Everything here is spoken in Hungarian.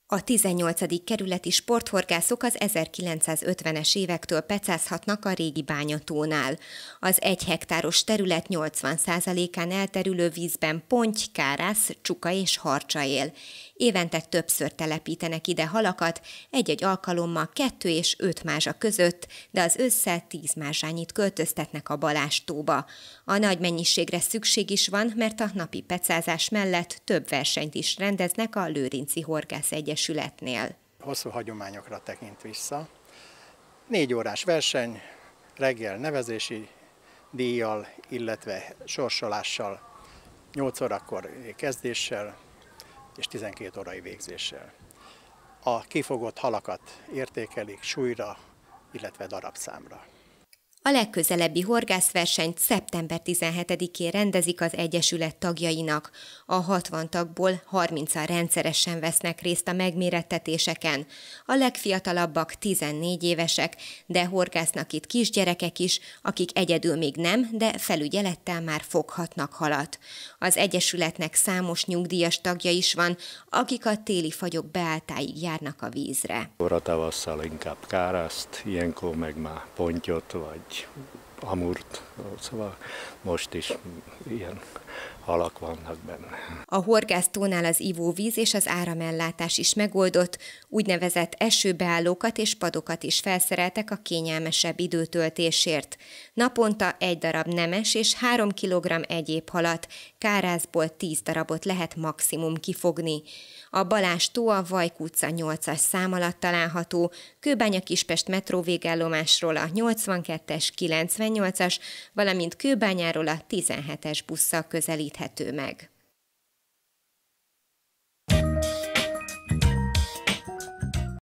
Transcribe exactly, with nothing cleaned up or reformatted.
A tizennyolcadik kerületi sporthorgászok az ezerkilencszázötvenes évektől pecázhatnak a régi bányatónál. Az egy hektáros terület nyolcvan százalékán elterülő vízben ponty, kárász, csuka és harcsa él. Évente többször telepítenek ide halakat, egy-egy alkalommal kettő és öt mázsa között, de az ősszel tíz mázsányit költöztetnek a Balázs-tóba. A nagy mennyiségre szükség is van, mert a napi pecázás mellett több versenyt is rendeznek a Lőrinci Horgász Egyesületnél. Hosszú hagyományokra tekint vissza. Négy órás verseny, reggel nevezési díjjal, illetve sorsolással, nyolc órakor kezdéssel és tizenkét órai végzéssel. A kifogott halakat értékelik súlyra, illetve darabszámra. A legközelebbi horgászversenyt szeptember tizenhetedikén rendezik az Egyesület tagjainak. A hatvan tagból harmincan rendszeresen vesznek részt a megmérettetéseken. A legfiatalabbak tizennégy évesek, de horgásznak itt kisgyerekek is, akik egyedül még nem, de felügyelettel már foghatnak halat. Az Egyesületnek számos nyugdíjas tagja is van, akik a téli fagyok beálltáig járnak a vízre. A tavasszal inkább kárászt, ilyenkor meg már pontyot vagy amurt, szóval most is ilyen halak vannak benne. A horgásztónál az ivóvíz és az áramellátás is megoldott, úgynevezett esőbeállókat és padokat is felszereltek a kényelmesebb időtöltésért. Naponta egy darab nemes és három kilogramm egyéb halat, kárászból tíz darabot lehet maximum kifogni. A Balázs-tó a Vajk utca nyolcas szám alatt található, Kőbánya-Kispest metró végállomásról a nyolcvankettes, kilencvennyolcas, valamint Kőbányáról a tizenhetes busszal közelíthető meg.